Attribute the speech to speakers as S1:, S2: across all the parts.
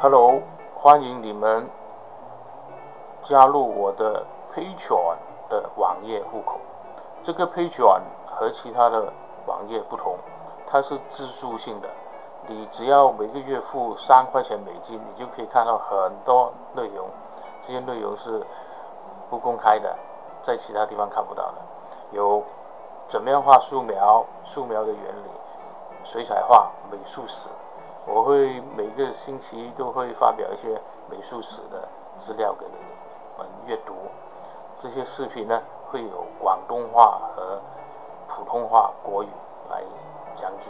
S1: Hello， 欢迎你们加入我的 Patreon 的网页户口。这个 Patreon 和其他的网页不同，它是自助性的。你只要每个月付3块钱美金，你就可以看到很多内容。这些内容是不公开的，在其他地方看不到的。有怎么样画素描，素描的原理，水彩画、美术史。我会每个星期都会发表一些美术史的资料给你们阅读。这些视频呢，会有广东话和普通话国语来讲解，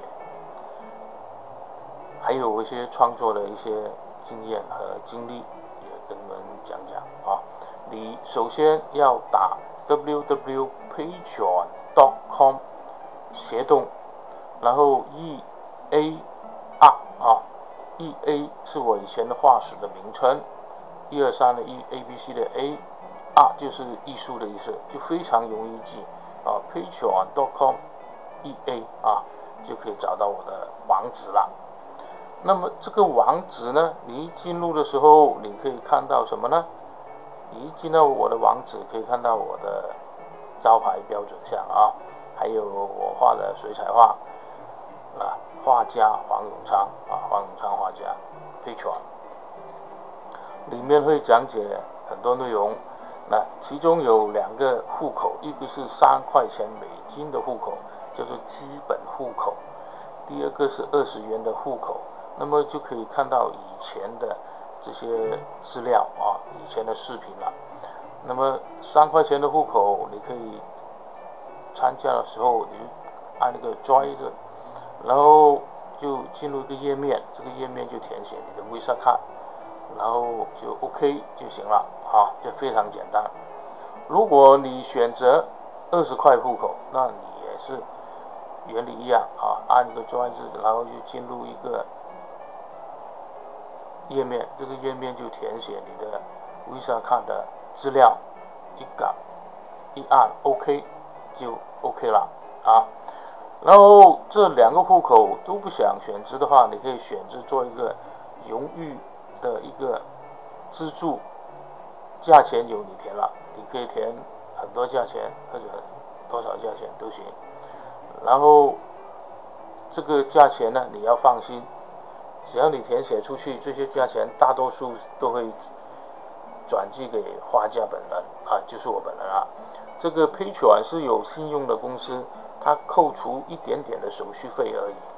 S1: 还有一些创作的一些经验和经历也跟你们讲讲啊。你首先要打 www.patreon.com 然后 EAR EA 是我以前的画室的名称，1、2、3的 ABC 的 A，R 就是艺术的意思，就非常容易记啊。Patreon.com EA 就可以找到我的网址了。那么这个网址呢，你一进入的时候，你可以看到什么呢？你一进到我的网址，可以看到我的招牌标准像还有我画的水彩画画家黄永昌黄永昌画家 Patreon 里面会讲解很多内容。那其中有2个户口，一个是3块钱美金的户口，叫做基本户口；第二个是20元的户口。那么就可以看到以前的这些资料以前的视频了。那么3块钱的户口，你可以参加的时候，你就按那个 Join 然后就进入一个页面，这个页面就填写你的 Visa card， 然后就 OK 就行了就非常简单。如果你选择20块户口，那你也是原理一样按一个 Join 然后就进入一个页面，这个页面就填写你的 Visa card 的资料，一按 OK 就 OK 了然后这2个户口都不想选择的话，你可以选择做一个荣誉的一个资助，价钱由你填了，你可以填很多价钱或者多少价钱都行。然后这个价钱呢，你要放心，只要你填写出去，这些价钱大多数都会转寄给画家本人就是我本人这个 Patreon 是有信用的公司，它扣除一点点的手续费而已。